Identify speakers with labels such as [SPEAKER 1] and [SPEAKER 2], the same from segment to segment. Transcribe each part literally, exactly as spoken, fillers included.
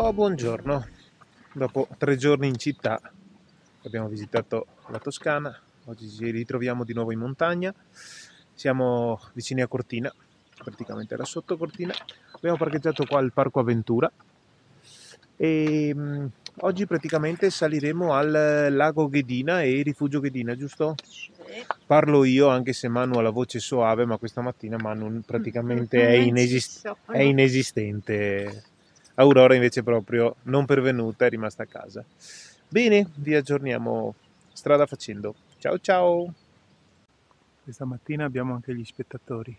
[SPEAKER 1] Oh, buongiorno. Dopo tre giorni in città abbiamo visitato la Toscana, oggi ci ritroviamo di nuovo in montagna, siamo vicini a Cortina, praticamente là sotto Cortina. Abbiamo parcheggiato qua al Parco Avventura e mh, oggi praticamente saliremo al lago Ghedina e Rifugio Ghedina, giusto?
[SPEAKER 2] Sì.
[SPEAKER 1] Parlo io, anche se Manu ha la voce soave, ma questa mattina Manu praticamente è, inesist- è inesistente. Aurora invece proprio non pervenuta, è rimasta a casa. Bene, vi aggiorniamo strada facendo. Ciao ciao! Questa mattina abbiamo anche gli spettatori.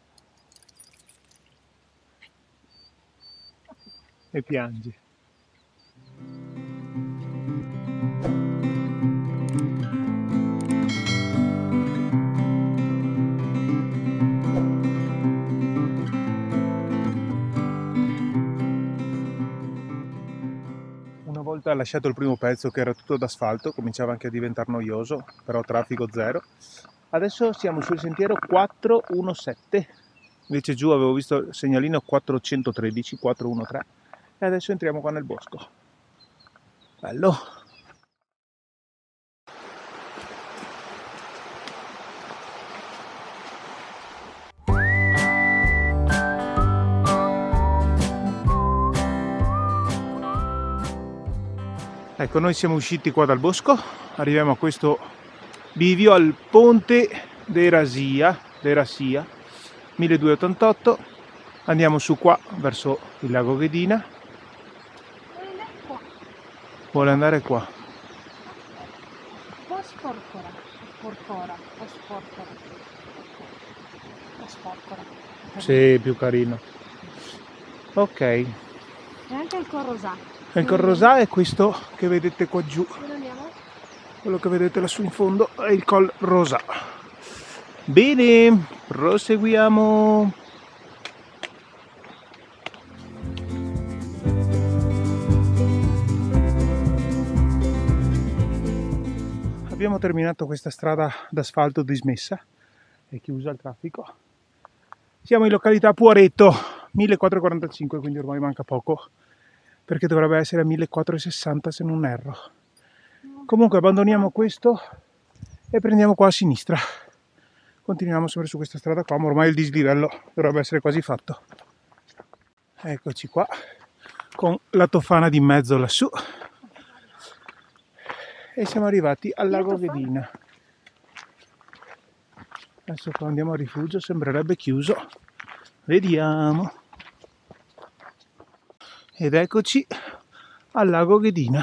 [SPEAKER 1] E piange. Una volta lasciato il primo pezzo che era tutto d'asfalto, cominciava anche a diventare noioso, però traffico zero. Adesso siamo sul sentiero quattrocentodiciassette, invece giù avevo visto il segnalino quattrocentotredici, quattrocentotredici, e adesso entriamo qua nel bosco. Bello! Ecco, noi siamo usciti qua dal bosco, arriviamo a questo bivio al ponte dei Rasia, dei Rasia, milleduecentottantotto, andiamo su qua verso il lago Ghedina. Vuole andare qua.
[SPEAKER 2] Un po' sporcora, sporcora, o sporcora, o sporcora.
[SPEAKER 1] Sì, più carino. Ok.
[SPEAKER 2] E anche il Corrosà.
[SPEAKER 1] Il Corrosà è questo che vedete qua giù.
[SPEAKER 2] Dove andiamo?
[SPEAKER 1] Quello che vedete lassù in fondo è il Col Rosà. Bene, proseguiamo. Abbiamo terminato questa strada d'asfalto dismessa, è chiusa al traffico. Siamo in località Puareto, millequattrocentoquarantacinque, quindi ormai manca poco, perché dovrebbe essere a millequattrocentosessanta se non erro. Comunque abbandoniamo questo e prendiamo qua a sinistra. Continuiamo sempre su questa strada qua, ma ormai il dislivello dovrebbe essere quasi fatto. Eccoci qua, con la Tofana di mezzo lassù. E siamo arrivati al lago Ghedina. Adesso qua andiamo a rifugio, sembrerebbe chiuso. Vediamo. Ed eccoci al lago Ghedina.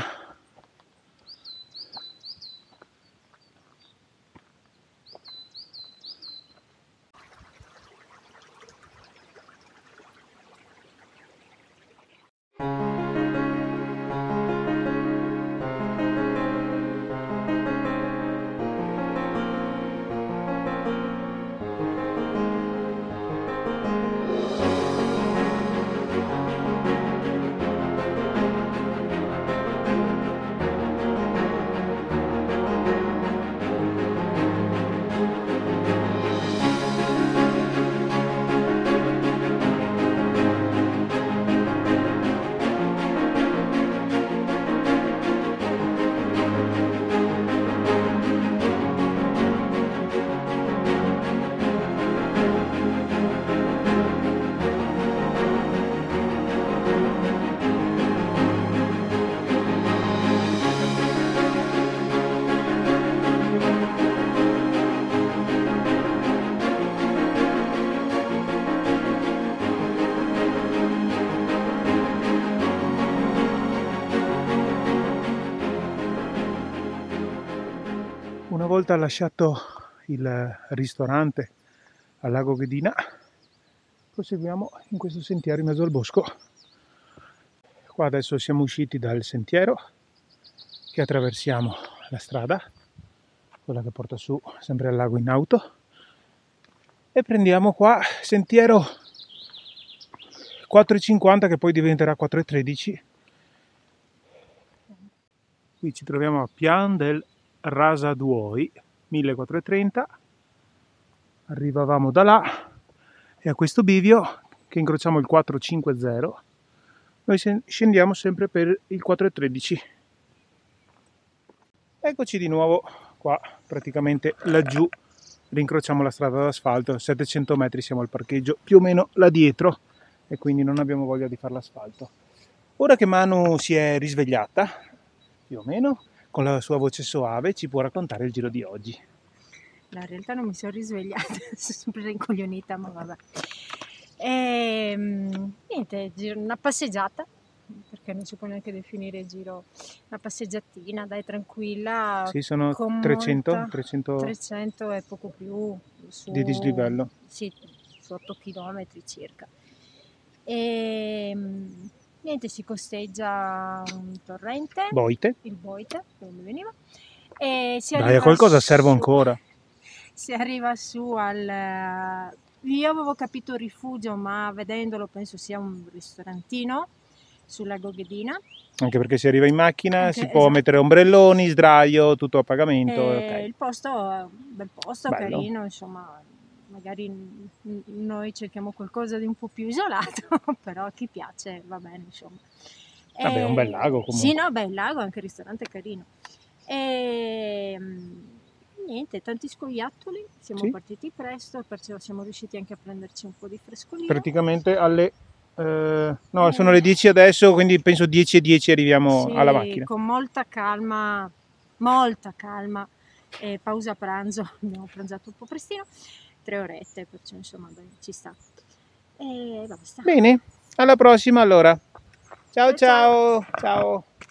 [SPEAKER 1] Una volta lasciato il ristorante al lago Ghedina, proseguiamo in questo sentiero in mezzo al bosco. Qua adesso siamo usciti dal sentiero che attraversiamo la strada, quella che porta su sempre al lago in auto, e prendiamo qua sentiero quattro e cinquanta che poi diventerà quattro e tredici. Qui ci troviamo a Pian del Rasaduoi, millequattrocentotrenta. Arrivavamo da là e a questo bivio che incrociamo il quattrocentocinquanta Noi scendiamo sempre per il quattro e tredici. Eccoci di nuovo qua, praticamente laggiù rincrociamo la strada d'asfalto, settecento metri siamo al parcheggio, più o meno là dietro, e quindi non abbiamo voglia di fare l'asfalto. Ora che Manu si è risvegliata, più o meno, con la sua voce soave ci può raccontare il giro di oggi.
[SPEAKER 2] No, in realtà non mi sono risvegliata, sono sempre rincoglionita, ma vabbè. E, niente, una passeggiata, perché non si può neanche definire giro, una passeggiatina, dai, tranquilla.
[SPEAKER 1] Sì, sono
[SPEAKER 2] con
[SPEAKER 1] trecento,
[SPEAKER 2] molta,
[SPEAKER 1] trecento
[SPEAKER 2] trecento e poco più su,
[SPEAKER 1] di dislivello.
[SPEAKER 2] Sì, su otto chilometri circa. E niente, si costeggia un torrente,
[SPEAKER 1] Boite.
[SPEAKER 2] il Boite, dove veniva, e si
[SPEAKER 1] Dai,
[SPEAKER 2] arriva
[SPEAKER 1] a qualcosa
[SPEAKER 2] su,
[SPEAKER 1] servo ancora.
[SPEAKER 2] Si arriva su al... Io avevo capito rifugio, ma vedendolo penso sia un ristorantino sul lago Ghedina.
[SPEAKER 1] Anche perché si arriva in macchina,
[SPEAKER 2] Anche,
[SPEAKER 1] si può
[SPEAKER 2] esatto.
[SPEAKER 1] mettere ombrelloni, sdraio, tutto a pagamento.
[SPEAKER 2] E
[SPEAKER 1] okay.
[SPEAKER 2] Il posto è un bel posto,
[SPEAKER 1] Bello.
[SPEAKER 2] carino, insomma, magari noi cerchiamo qualcosa di un po' più isolato, però a chi piace va bene, insomma.
[SPEAKER 1] Vabbè, è un bel lago comunque.
[SPEAKER 2] Sì, no, bel lago, anche il ristorante è carino. E niente, tanti scoiattoli, siamo
[SPEAKER 1] sì.
[SPEAKER 2] partiti presto, perciò siamo riusciti anche a prenderci un po' di frescolino.
[SPEAKER 1] Praticamente alle... Eh, no, eh, sono le dieci adesso, quindi penso dieci e dieci arriviamo
[SPEAKER 2] sì,
[SPEAKER 1] alla macchina.
[SPEAKER 2] Con molta calma, molta calma, e pausa pranzo, abbiamo pranzato un po' prestino, tre orette, perciò insomma dai, ci sta. E basta.
[SPEAKER 1] Bene, alla prossima allora. Ciao ciao, ciao. ciao.